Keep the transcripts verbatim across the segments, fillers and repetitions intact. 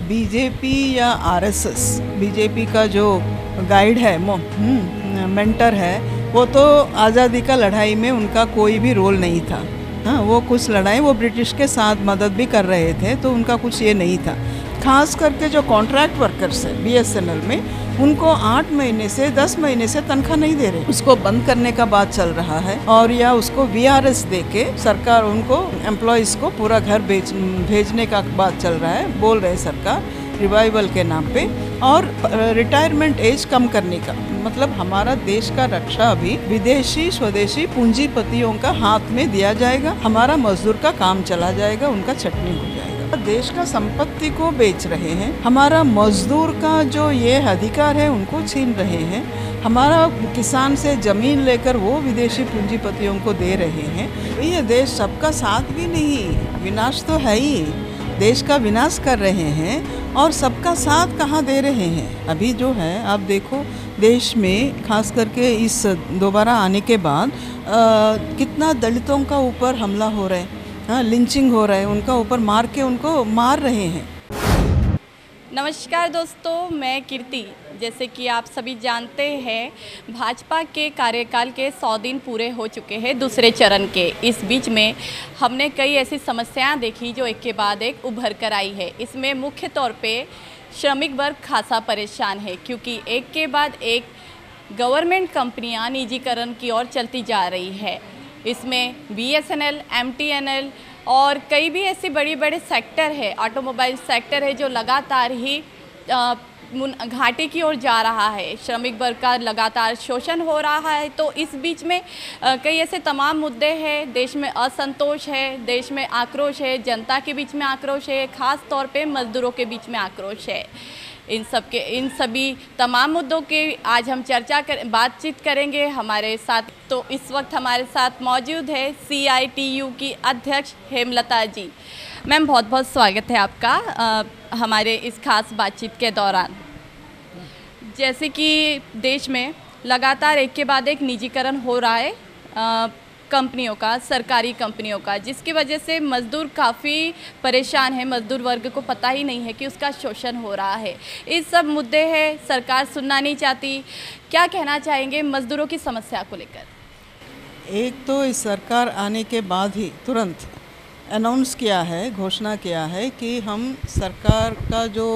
BJP या RSS, BJP का जो गाइड है, मेंटर है, वो तो आज़ादी का लड़ाई में उनका कोई भी रोल नहीं था। हाँ, वो कुछ लड़ाई वो ब्रिटिश के साथ मदद भी कर रहे थे, तो उनका कुछ ये नहीं था। खास करके जो कॉन्ट्रैक्ट वर्कर्स है बीएसएनएल में, उनको आठ महीने से दस महीने से तनख्वाह नहीं दे रहे, उसको बंद करने का बात चल रहा है। और या उसको वीआरएस दे के सरकार उनको एम्प्लॉयज़ को पूरा घर भेज भेजने का बात चल रहा है, बोल रहे सरकार रिवाइवल के नाम पे। और रिटायरमेंट एज कम करने का मतलब हमारा देश का रक्षा अभी विदेशी स्वदेशी पूंजीपतियों का हाथ में दिया जाएगा, हमारा मजदूर का काम चला जाएगा, उनका छटनी हो जाएगा। देश का संपत्ति को बेच रहे हैं, हमारा मजदूर का जो ये अधिकार है उनको छीन रहे हैं, हमारा किसान से ज़मीन लेकर वो विदेशी पूंजीपतियों को दे रहे हैं। ये देश सबका साथ भी नहीं, विनाश तो है ही, देश का विनाश कर रहे हैं और सबका साथ कहाँ दे रहे हैं। अभी जो है आप देखो देश में खास करके इस दोबारा आने के बाद आ, कितना दलितों का ऊपर हमला हो रहा है, हाँ, लिंचिंग हो रहा है, उनका ऊपर मार के उनको मार रहे हैं। नमस्कार दोस्तों, मैं कीर्ति। जैसे कि आप सभी जानते हैं, भाजपा के कार्यकाल के सौ दिन पूरे हो चुके हैं दूसरे चरण के। इस बीच में हमने कई ऐसी समस्याएं देखी जो एक के बाद एक उभर कर आई है। इसमें मुख्य तौर पे श्रमिक वर्ग खासा परेशान है, क्योंकि एक के बाद एक गवर्नमेंट कंपनियां निजीकरण की ओर चलती जा रही है। इसमें बीएसएनएल, एमटीएनएल और कई भी ऐसी बड़ी बड़े सेक्टर है, ऑटोमोबाइल सेक्टर है, जो लगातार ही आ, घाटे की ओर जा रहा है। श्रमिक वर्ग का लगातार शोषण हो रहा है। तो इस बीच में कई ऐसे तमाम मुद्दे हैं, देश में असंतोष है, देश में आक्रोश है, जनता के बीच में आक्रोश है, ख़ास तौर पे मज़दूरों के बीच में आक्रोश है। इन सब के इन सभी तमाम मुद्दों की आज हम चर्चा कर बातचीत करेंगे। हमारे साथ तो इस वक्त हमारे साथ मौजूद है सीआईटीयू की अध्यक्ष हेमलता जी। मैम, बहुत बहुत स्वागत है आपका आ, हमारे इस खास बातचीत के दौरान। जैसे कि देश में लगातार एक के बाद एक निजीकरण हो रहा है आ, कंपनियों का, सरकारी कंपनियों का, जिसकी वजह से मज़दूर काफ़ी परेशान है। मज़दूर वर्ग को पता ही नहीं है कि उसका शोषण हो रहा है। इस सब मुद्दे हैं, सरकार सुनना नहीं चाहती। क्या कहना चाहेंगे मज़दूरों की समस्या को लेकर? एक तो इस सरकार आने के बाद ही तुरंत अनाउंस किया है, घोषणा किया है कि हम सरकार का जो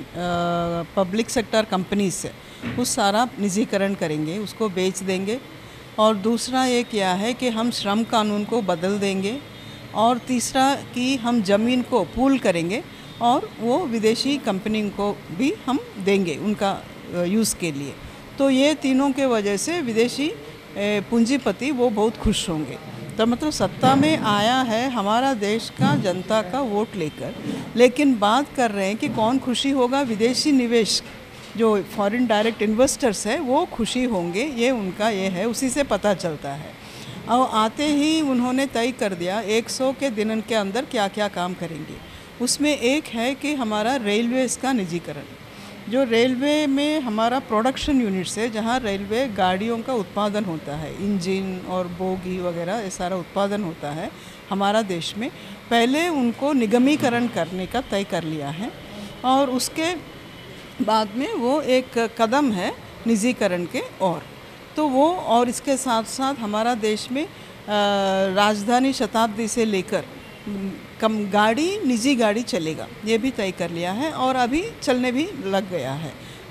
पब्लिक सेक्टर कंपनीज है उस सारा निजीकरण करेंगे, उसको बेच देंगे। और दूसरा ये किया है कि हम श्रम कानून को बदल देंगे। और तीसरा कि हम ज़मीन को पूल करेंगे और वो विदेशी कंपनी को भी हम देंगे उनका यूज़ के लिए। तो ये तीनों के वजह से विदेशी पूंजीपति वो बहुत खुश होंगे। तो मतलब सत्ता में आया है हमारा देश का जनता का वोट लेकर, लेकिन बात कर रहे हैं कि कौन खुशी होगा। विदेशी निवेश जो फॉरेन डायरेक्ट इन्वेस्टर्स है वो खुशी होंगे, ये उनका ये है, उसी से पता चलता है। और आते ही उन्होंने तय कर दिया एक सौ के दिन के अंदर क्या क्या काम करेंगे। उसमें एक है कि हमारा रेलवेज़ का निजीकरण। जो रेलवे में हमारा प्रोडक्शन यूनिट्स है, जहाँ रेलवे गाड़ियों का उत्पादन होता है, इंजन और बोगी वगैरह ये सारा उत्पादन होता है हमारा देश में, पहले उनको निगमीकरण करने का तय कर लिया है। और उसके बाद में वो एक कदम है निजीकरण के ओर। तो वो और इसके साथ साथ हमारा देश में राजधानी शताब्दी से लेकर कम गाड़ी निजी गाड़ी चलेगा, ये भी तय कर लिया है और अभी चलने भी लग गया है।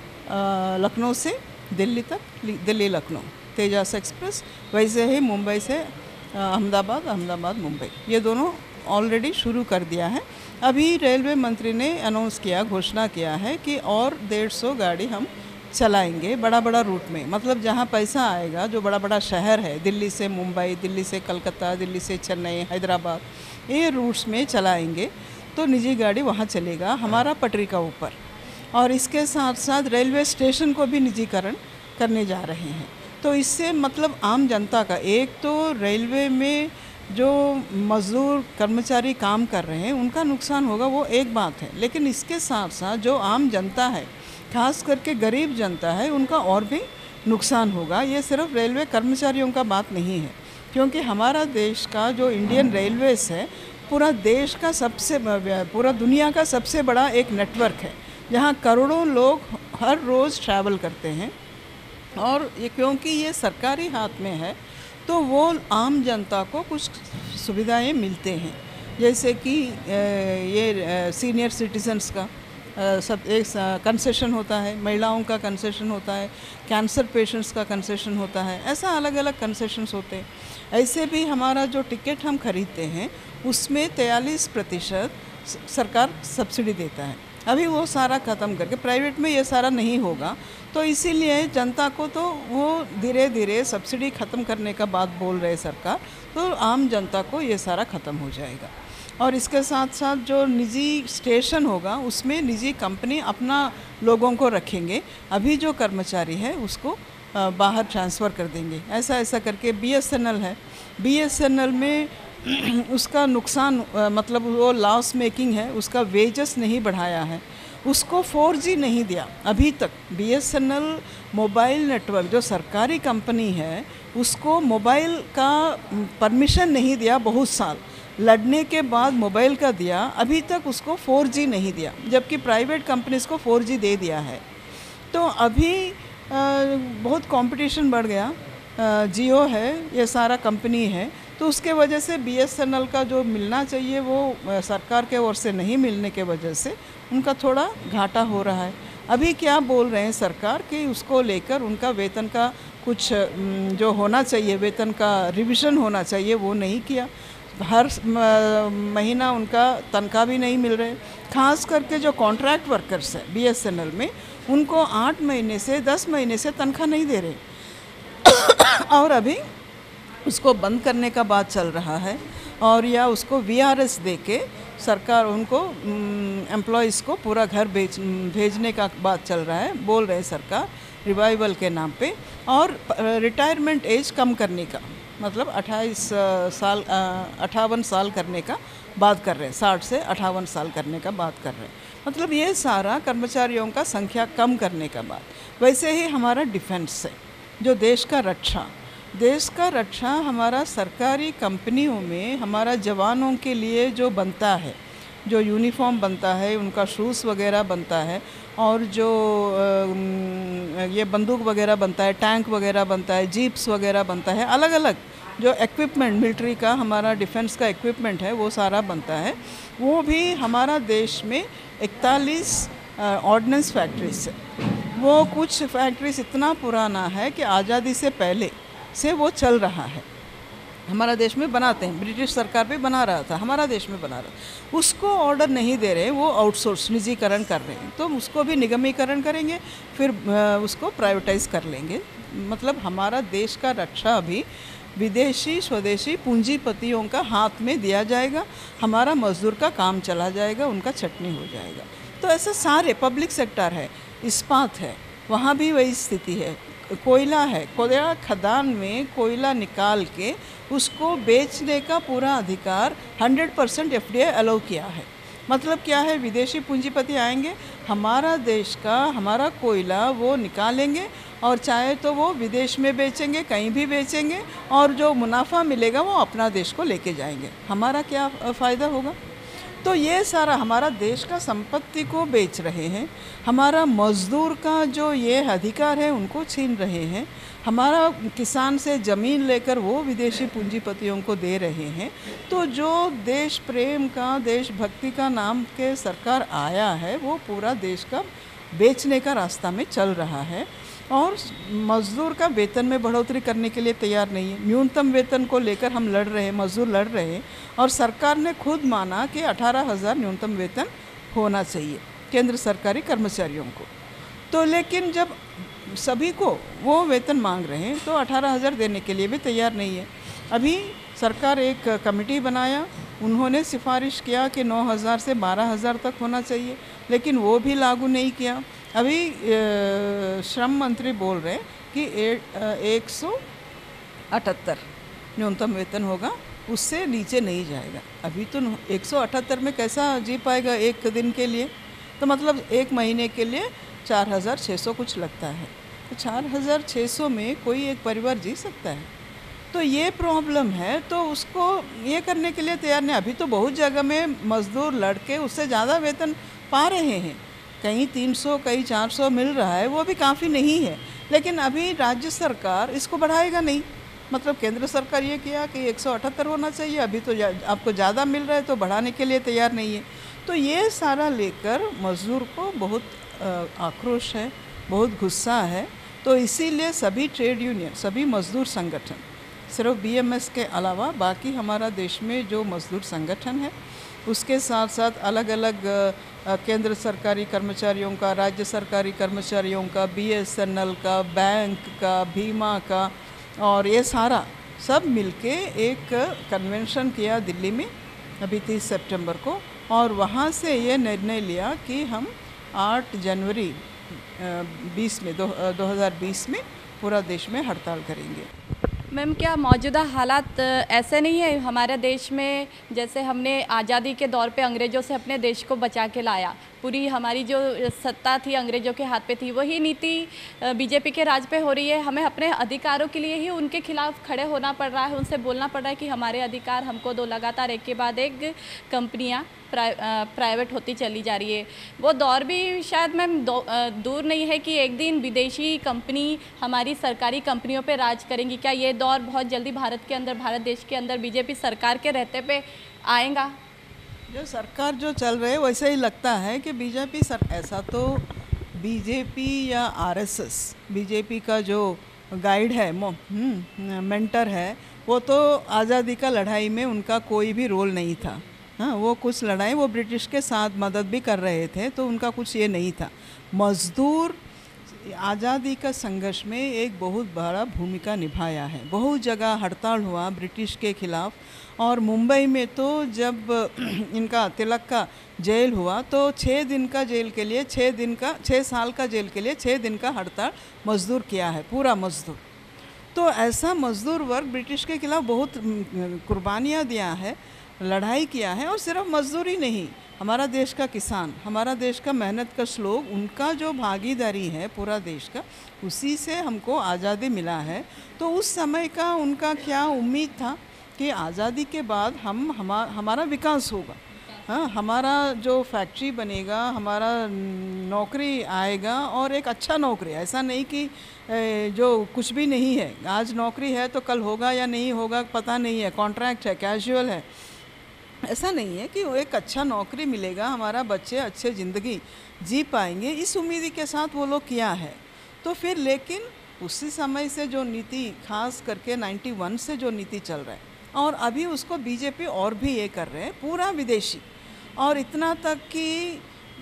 लखनऊ से दिल्ली तक, दिल्ली लखनऊ तेजस एक्सप्रेस, वैसे ही मुंबई से अहमदाबाद, अहमदाबाद मुंबई, ये दोनों ऑलरेडी शुरू कर दिया है। अभी रेलवे मंत्री ने अनाउंस किया, घोषणा किया है कि और डेढ़ सौ गाड़ी हम चलाएंगे बड़ा बड़ा रूट में। मतलब जहाँ पैसा आएगा, जो बड़ा बड़ा शहर है, दिल्ली से मुंबई, दिल्ली से कलकत्ता, दिल्ली से चेन्नई, हैदराबाद, ये रूट्स में चलाएंगे तो निजी गाड़ी वहाँ चलेगा हमारा पटरी का ऊपर। और इसके साथ साथ रेलवे स्टेशन को भी निजीकरण करने जा रहे हैं। तो इससे मतलब आम जनता का, एक तो रेलवे में जो मज़दूर कर्मचारी काम कर रहे हैं उनका नुकसान होगा, वो एक बात है, लेकिन इसके साथ साथ जो आम जनता है, खास करके गरीब जनता है, उनका और भी नुकसान होगा। ये सिर्फ रेलवे कर्मचारियों का बात नहीं है, क्योंकि हमारा देश का जो इंडियन रेलवेज़ है पूरा देश का सबसे पूरा दुनिया का सबसे बड़ा एक नेटवर्क है जहाँ करोड़ों लोग हर रोज़ ट्रैवल करते हैं। और ये क्योंकि ये सरकारी हाथ में है तो वो आम जनता को कुछ सुविधाएं मिलते हैं, जैसे कि ये सीनियर सिटीजन्स का सब एक कंसेशन होता है, महिलाओं का कंसेशन होता है, कैंसर पेशेंट्स का कंसेशन होता है, ऐसा अलग अलग कंसेशंस होते हैं। ऐसे भी हमारा जो टिकट हम खरीदते हैं उसमें तैंतालीस प्रतिशत सरकार सब्सिडी देता है। अभी वो सारा ख़त्म करके प्राइवेट में ये सारा नहीं होगा, तो इसीलिए जनता को तो वो धीरे धीरे सब्सिडी ख़त्म करने का बात बोल रहे सरकार, तो आम जनता को ये सारा ख़त्म हो जाएगा। और इसके साथ साथ जो निजी स्टेशन होगा उसमें निजी कंपनी अपना लोगों को रखेंगे, अभी जो कर्मचारी है उसको बाहर ट्रांसफ़र कर देंगे। ऐसा ऐसा करके बीएसएनएल है, बीएसएनएल में उसका नुकसान मतलब वो लॉस मेकिंग है, उसका वेजेस नहीं बढ़ाया है, उसको फोर जी नहीं दिया अभी तक। बीएसएनएल मोबाइल नेटवर्क जो सरकारी कंपनी है उसको मोबाइल का परमिशन नहीं दिया, बहुत साल लड़ने के बाद मोबाइल का दिया, अभी तक उसको फोर जी नहीं दिया, जबकि प्राइवेट कंपनीज़ को फोर जी दे दिया है। तो अभी आ, बहुत कंपटीशन बढ़ गया, जियो है, ये सारा कंपनी है, तो उसके वजह से बीएसएनएल का जो मिलना चाहिए वो सरकार के ओर से नहीं मिलने के वजह से उनका थोड़ा घाटा हो रहा है। अभी क्या बोल रहे हैं सरकार कि उसको लेकर उनका वेतन का कुछ जो होना चाहिए, वेतन का रिवीजन होना चाहिए, वो नहीं किया। हर महीना उनका तनख्वाह भी नहीं मिल रहे। खास करके जो कॉन्ट्रैक्ट वर्कर्स है बीएसएनएल में, उनको आठ महीने से दस महीने से तनख्वाह नहीं दे रहे और अभी उसको बंद करने का बात चल रहा है, और या उसको वीआरएस दे के सरकार उनको एम्प्लॉयज़ को पूरा घर भेज भेजने का बात चल रहा है, बोल रहे सरकार रिवाइवल के नाम पे। और रिटायरमेंट एज कम करने का मतलब अट्ठाईस साल अट्ठावन साल करने का बात कर रहे हैं, साठ से अट्ठावन साल करने का बात कर रहे हैं। मतलब ये सारा कर्मचारियों का संख्या कम करने का बात। वैसे ही हमारा डिफेंस है, जो देश का रक्षा देश का रक्षा हमारा सरकारी कंपनियों में हमारा जवानों के लिए जो बनता है, जो यूनिफॉर्म बनता है, उनका शूज़ वगैरह बनता है, और जो ये बंदूक वगैरह बनता है, टैंक वगैरह बनता है, जीप्स वगैरह बनता है, अलग अलग जो इक्विपमेंट मिलिट्री का हमारा डिफेंस का इक्विपमेंट है वो सारा बनता है। वो भी हमारा देश में इकतालीस ऑर्डिनेंस फैक्ट्रीज है। वो कुछ फैक्ट्रीज इतना पुराना है कि आज़ादी से पहले से वो चल रहा है, हमारा देश में बनाते हैं। ब्रिटिश सरकार भी बना रहा था, हमारा देश में बना रहा, उसको ऑर्डर नहीं दे रहे, वो आउटसोर्स निजीकरण कर रहे हैं, तो उसको भी निगमीकरण करेंगे, फिर उसको प्राइवेटाइज कर लेंगे। मतलब हमारा देश का रक्षा भी विदेशी स्वदेशी पूंजीपतियों का हाथ में दिया जाएगा, हमारा मजदूर का काम चला जाएगा, उनका चटनी हो जाएगा। तो ऐसे सारे पब्लिक सेक्टर है, इस्पात है, वहाँ भी वही स्थिति है। कोयला है, कोयला खदान में कोयला निकाल के उसको बेचने का पूरा अधिकार hundred percent F D I allow किया है। मतलब क्या है, विदेशी पूंजीपति आएंगे, हमारा देश का हमारा कोयला वो निकालेंगे और चाहे तो वो विदेश में बेचेंगे, कहीं भी बेचेंगे, और जो मुनाफा मिलेगा वो अपना देश को लेके जाएंगे। हमारा क्या फ़ायदा होगा? तो ये सारा हमारा देश का संपत्ति को बेच रहे हैं, हमारा मज़दूर का जो ये अधिकार है उनको छीन रहे हैं, हमारा किसान से ज़मीन लेकर वो विदेशी पूंजीपतियों को दे रहे हैं। तो जो देश प्रेम का, देशभक्ति का नाम के सरकार आया है, वो पूरा देश का बेचने का रास्ता में चल रहा है, और मज़दूर का वेतन में बढ़ोतरी करने के लिए तैयार नहीं है। न्यूनतम वेतन को लेकर हम लड़ रहे हैं, मज़दूर लड़ रहे हैं, और सरकार ने खुद माना कि अठारह हज़ार न्यूनतम वेतन होना चाहिए केंद्र सरकारी कर्मचारियों को। तो लेकिन जब सभी को वो वेतन मांग रहे हैं तो अठारह हज़ार देने के लिए भी तैयार नहीं है। अभी सरकार एक कमेटी बनाया, उन्होंने सिफारिश किया कि नौ हज़ार से बारह हज़ार तक होना चाहिए, लेकिन वो भी लागू नहीं किया। अभी श्रम मंत्री बोल रहे हैं कि एक सौ अठहत्तर न्यूनतम वेतन होगा, उससे नीचे नहीं जाएगा। अभी तो एक सौ अठहत्तर में कैसा जी पाएगा एक दिन के लिए? तो मतलब एक महीने के लिए चार हज़ार छः सौ कुछ लगता है। तो चार हज़ार छः सौ में कोई एक परिवार जी सकता है? तो ये प्रॉब्लम है, तो उसको ये करने के लिए तैयार नहीं। अभी तो बहुत जगह में मज़दूर लड़के उससे ज़्यादा वेतन पा रहे हैं, कहीं तीन सौ कहीं चार सौ मिल रहा है, वो भी काफ़ी नहीं है। लेकिन अभी राज्य सरकार इसको बढ़ाएगा नहीं, मतलब केंद्र सरकार ये किया कि एक सौ अठहत्तर होना चाहिए, अभी तो आपको ज़्यादा मिल रहा है तो बढ़ाने के लिए तैयार नहीं है। तो ये सारा लेकर मज़दूर को बहुत आक्रोश है, बहुत गुस्सा है। तो इसीलिए सभी ट्रेड यूनियन, सभी मज़दूर संगठन, सिर्फ बीएमएस के अलावा बाकी हमारा देश में जो मज़दूर संगठन है, उसके साथ साथ अलग अलग केंद्र सरकारी कर्मचारियों का, राज्य सरकारी कर्मचारियों का, बीएसएनएल का, बैंक का, बीमा का, और ये सारा सब मिलके एक कन्वेंशन किया दिल्ली में अभी तीस सितंबर को। और वहाँ से ये निर्णय लिया कि हम आठ जनवरी बीस में दो दो हज़ार बीस में पूरा देश में हड़ताल करेंगे। मैम, क्या मौजूदा हालात ऐसे नहीं है हमारे देश में, जैसे हमने आज़ादी के दौर पे अंग्रेज़ों से अपने देश को बचा के लाया, पूरी हमारी जो सत्ता थी अंग्रेज़ों के हाथ पे थी, वही नीति बीजेपी के राज पे हो रही है। हमें अपने अधिकारों के लिए ही उनके खिलाफ खड़े होना पड़ रहा है, उनसे बोलना पड़ रहा है कि हमारे अधिकार हमको दो। लगातार एक के बाद एक कंपनियां प्राइ, प्राइवेट होती चली जा रही है। वो दौर भी शायद मैम दूर नहीं है कि एक दिन विदेशी कंपनी हमारी सरकारी कंपनियों पे राज करेंगी। क्या ये दौर बहुत जल्दी भारत के अंदर, भारत देश के अंदर बीजेपी सरकार के रहते पे आएगा? जो सरकार जो चल रहे वैसे ही लगता है कि बीजेपी सर, ऐसा तो बीजेपी या आरएसएस, बीजेपी का जो गाइड है, मेंटर है, वो तो आज़ादी का लड़ाई में उनका कोई भी रोल नहीं था। हाँ, वो कुछ लड़ाई वो ब्रिटिश के साथ मदद भी कर रहे थे, तो उनका कुछ ये नहीं था। मज़दूर आज़ादी का संघर्ष में एक बहुत बड़ा भूमिका निभाया है। बहुत जगह हड़ताल हुआ ब्रिटिश के ख़िलाफ़, और मुंबई में तो जब इनका तिलक का जेल हुआ तो छः दिन का जेल के लिए छः दिन का छः साल का जेल के लिए छः दिन का हड़ताल मज़दूर किया है, पूरा मज़दूर। तो ऐसा मज़दूर वर्ग ब्रिटिश के ख़िलाफ़ बहुत कुर्बानियाँ दिया है, लड़ाई किया है। और सिर्फ मज़दूर ही नहीं, हमारा देश का किसान, हमारा देश का मेहनत कश लोग, उनका जो भागीदारी है पूरा देश का, उसी से हमको आज़ादी मिला है। तो उस समय का उनका क्या उम्मीद था कि आज़ादी के बाद हम हमा, हमारा विकास होगा, हाँ, हमारा जो फैक्ट्री बनेगा, हमारा नौकरी आएगा, और एक अच्छा नौकरी, ऐसा नहीं कि जो कुछ भी नहीं है, आज नौकरी है तो कल होगा या नहीं होगा पता नहीं है, कॉन्ट्रैक्ट है, कैजुअल है, ऐसा नहीं है कि वो एक अच्छा नौकरी मिलेगा, हमारा बच्चे अच्छे ज़िंदगी जी पाएंगे, इस उम्मीद के साथ वो लोग किया है। तो फिर लेकिन उसी समय से जो नीति, खास करके इक्यानवे से जो नीति चल रहा है, और अभी उसको बीजेपी और भी ये कर रहे हैं, पूरा विदेशी, और इतना तक कि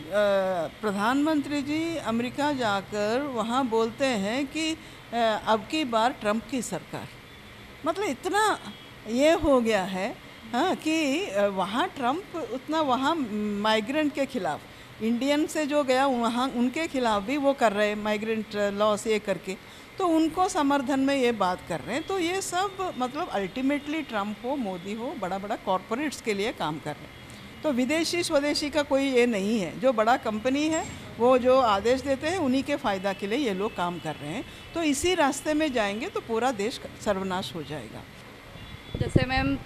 प्रधानमंत्री जी अमेरिका जाकर वहाँ बोलते हैं कि अब की बार ट्रंप की सरकार, मतलब इतना ये हो गया है, हाँ, कि वहाँ ट्रंप उतना वहाँ माइग्रेंट के ख़िलाफ़, इंडियन से जो गया वहाँ उनके ख़िलाफ़ भी वो कर रहे हैं, माइग्रेंट लॉ से ये करके, तो उनको समर्थन में ये बात कर रहे हैं। तो ये सब मतलब अल्टीमेटली ट्रंप हो, मोदी हो, बड़ा बड़ा कॉरपोरेट्स के लिए काम कर रहे हैं। तो विदेशी स्वदेशी का कोई ये नहीं है, जो बड़ा कंपनी है वो जो आदेश देते हैं उन्हीं के फ़ायदा के लिए ये लोग काम कर रहे हैं। तो इसी रास्ते में जाएंगे तो पूरा देश सर्वनाश हो जाएगा। जैसे मैम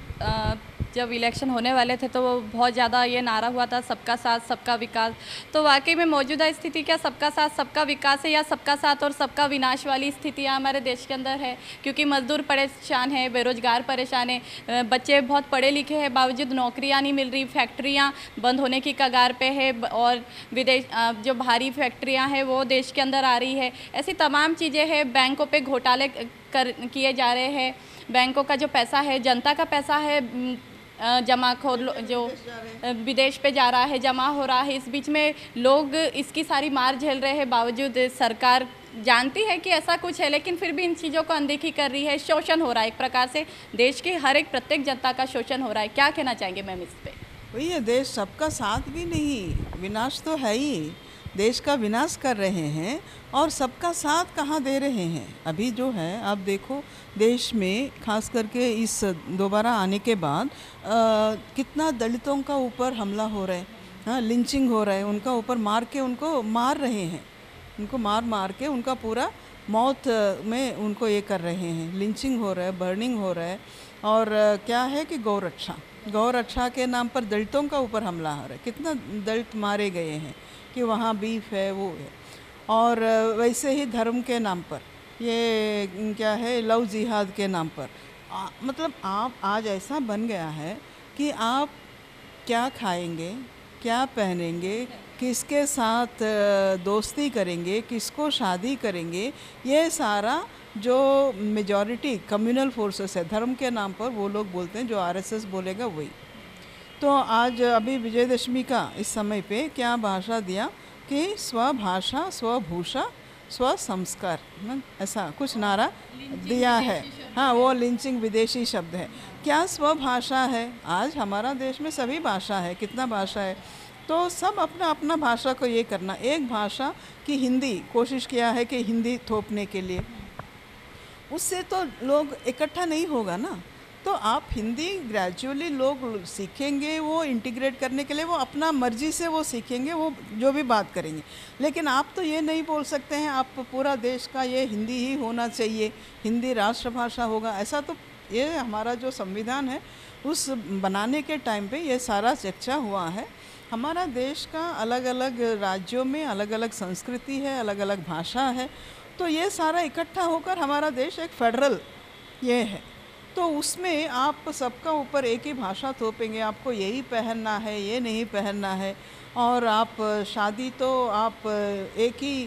जब इलेक्शन होने वाले थे तो वो बहुत ज़्यादा ये नारा हुआ था, सबका साथ सबका विकास। तो वाकई में मौजूदा स्थिति क्या सबका साथ सबका विकास है, या सबका साथ और सबका विनाश वाली स्थितियाँ हमारे देश के अंदर है? क्योंकि मजदूर परेशान है, बेरोजगार परेशान है, बच्चे बहुत पढ़े लिखे हैं बावजूद नौकरियाँ नहीं मिल रही, फैक्ट्रियाँ बंद होने की कगार पे है, और विदेश जो भारी फैक्ट्रियाँ हैं वो देश के अंदर आ रही है। ऐसी तमाम चीज़ें हैं, बैंकों पे घोटाले कर किए जा रहे हैं, बैंकों का जो पैसा है, जनता का पैसा है, जमाखोर जो विदेश पे जा रहा है, जमा हो रहा है। इस बीच में लोग इसकी सारी मार झेल रहे हैं, बावजूद सरकार जानती है कि ऐसा कुछ है, लेकिन फिर भी इन चीज़ों को अनदेखी कर रही है। शोषण हो रहा है, एक प्रकार से देश की हर एक प्रत्येक जनता का शोषण हो रहा है। क्या कहना चाहेंगे मैम इस पर? वही है, देश सबका साथ भी नहीं, विनाश तो है ही, देश का विनाश कर रहे हैं, और सबका साथ कहाँ दे रहे हैं। अभी जो है आप देखो, देश में खास करके इस दोबारा आने के बाद आ, कितना दलितों का ऊपर हमला हो रहा है, हाँ, लिंचिंग हो रहा है, उनका ऊपर मार के उनको मार रहे हैं, उनको मार मार के उनका पूरा मौत में उनको ये कर रहे हैं, लिंचिंग हो रहा है, बर्निंग हो रहा है। और क्या है कि गौरक्षा गौरक्षा के नाम पर दलितों का ऊपर हमला हो रहा है, कितना दलित मारे गए हैं कि वहाँ बीफ है वो है। और वैसे ही धर्म के नाम पर ये क्या है, लव जिहाद के नाम पर आ, मतलब आप आज ऐसा बन गया है कि आप क्या खाएंगे, क्या पहनेंगे, किसके साथ दोस्ती करेंगे, किसको शादी करेंगे, ये सारा जो मेजॉरिटी कम्युनल फोर्सेस है धर्म के नाम पर, वो लोग बोलते हैं, जो आरएसएस बोलेगा वही। तो आज अभी विजयदशमी का इस समय पे क्या भाषा दिया कि स्वभाषा स्वभूषा स्व संस्कार, ऐसा कुछ नारा दिया है। हाँ, वो लिंचिंग विदेशी शब्द है। क्या स्वभाषा है? आज हमारा देश में सभी भाषा है, कितना भाषा है, तो सब अपना अपना भाषा को ये करना। एक भाषा की हिंदी कोशिश किया है कि हिंदी थोपने के लिए, उससे तो लोग इकट्ठा नहीं होगा ना। तो आप हिंदी ग्रेजुअली लोग सीखेंगे, वो इंटीग्रेट करने के लिए वो अपना मर्जी से वो सीखेंगे, वो जो भी बात करेंगे। लेकिन आप तो ये नहीं बोल सकते हैं आप पूरा देश का ये हिंदी ही होना चाहिए, हिंदी राष्ट्रभाषा होगा, ऐसा तो ये हमारा जो संविधान है उस बनाने के टाइम पे ये सारा चर्चा हुआ है। हमारा देश का अलग अलग राज्यों में अलग अलग संस्कृति है, अलग अलग भाषा है, तो ये सारा इकट्ठा होकर हमारा देश एक फेडरल ये है। तो उसमें आप सबका ऊपर एक ही भाषा थोपेंगे, आपको यही पहनना है, ये नहीं पहनना है, और आप शादी तो आप एक ही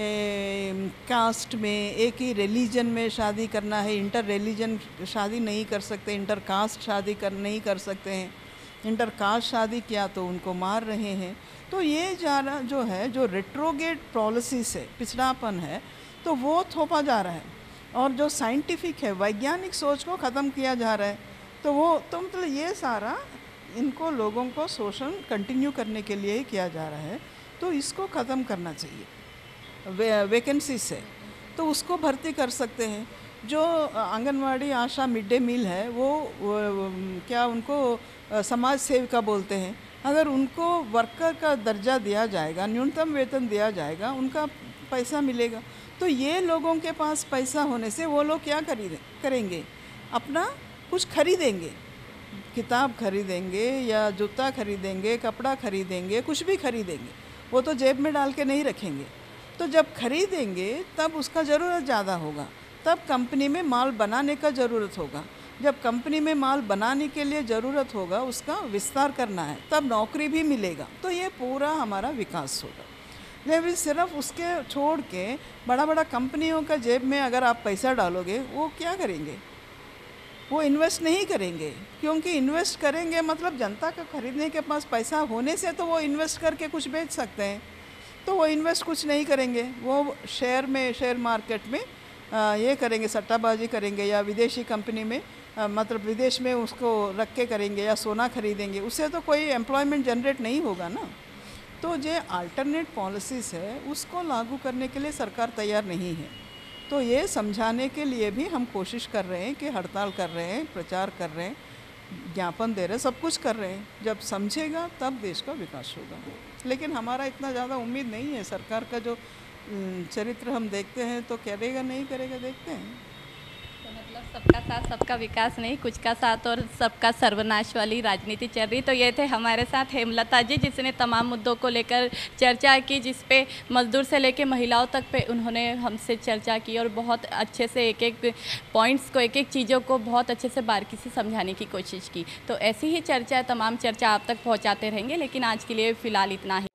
ए, कास्ट में, एक ही रिलीजन में शादी करना है, इंटर रिलीजन शादी नहीं कर सकते, इंटर कास्ट शादी कर नहीं कर सकते हैं। इंटर कास्ट शादी किया तो उनको मार रहे हैं। तो ये जाना जो है, जो रेट्रोगेट पॉलिसी से पिछड़ापन है, तो वो थोपा जा रहा है। और जो साइंटिफिक है, वैज्ञानिक सोच को ख़त्म किया जा रहा है। तो वो तो मतलब ये सारा इनको लोगों को शोषण कंटिन्यू करने के लिए ही किया जा रहा है। तो इसको ख़त्म करना चाहिए वे, वैकेंसी से, तो उसको भर्ती कर सकते हैं। जो anganwadi ASHA mid day meal है वो, वो क्या उनको समाज सेविका बोलते हैं, अगर उनको वर्कर का दर्जा दिया जाएगा, न्यूनतम वेतन दिया जाएगा, उनका पैसा मिलेगा। तो ये लोगों के पास पैसा होने से वो लोग क्या खरीदें करेंगे, अपना कुछ खरीदेंगे, किताब खरीदेंगे या जूता खरीदेंगे, कपड़ा खरीदेंगे, कुछ भी खरीदेंगे, वो तो जेब में डाल के नहीं रखेंगे। तो जब खरीदेंगे तब उसका ज़रूरत ज़्यादा होगा, तब कंपनी में माल बनाने का ज़रूरत होगा। जब कंपनी में माल बनाने के लिए ज़रूरत होगा, उसका विस्तार करना है, तब नौकरी भी मिलेगा। तो ये पूरा हमारा विकास होगा। लेकिन सिर्फ उसके छोड़ के बड़ा बड़ा कंपनियों का जेब में अगर आप पैसा डालोगे, वो क्या करेंगे? वो इन्वेस्ट नहीं करेंगे, क्योंकि इन्वेस्ट करेंगे मतलब जनता का खरीदने के पास पैसा होने से तो वो इन्वेस्ट करके कुछ बेच सकते हैं। तो वो इन्वेस्ट कुछ नहीं करेंगे, वो शेयर में, शेयर मार्केट में आ, ये करेंगे, सट्टाबाजी करेंगे, या विदेशी कंपनी में आ, मतलब विदेश में उसको रख के करेंगे, या सोना खरीदेंगे। उससे तो कोई एम्प्लॉयमेंट जनरेट नहीं होगा ना। तो जो अल्टरनेट पॉलिसीज़ है उसको लागू करने के लिए सरकार तैयार नहीं है। तो ये समझाने के लिए भी हम कोशिश कर रहे हैं कि हड़ताल कर रहे हैं, प्रचार कर रहे हैं, ज्ञापन दे रहे हैं, सब कुछ कर रहे हैं। जब समझेगा तब देश का विकास होगा। लेकिन हमारा इतना ज़्यादा उम्मीद नहीं है। सरकार का जो चरित्र हम देखते हैं तो करेगा नहीं करेगा, देखते हैं। तो मतलब सबका साथ सबका विकास नहीं, कुछ का साथ और सबका सर्वनाश वाली राजनीति चल रही। तो ये थे हमारे साथ हेमलता जी, जिसने तमाम मुद्दों को लेकर चर्चा की, जिस पे मजदूर से लेकर महिलाओं तक पे उन्होंने हमसे चर्चा की, और बहुत अच्छे से एक एक पॉइंट्स को, एक एक चीज़ों को बहुत अच्छे से बारीकी से समझाने की कोशिश की। तो ऐसी ही चर्चा, तमाम चर्चा आप तक पहुँचाते रहेंगे, लेकिन आज के लिए फ़िलहाल इतना ही।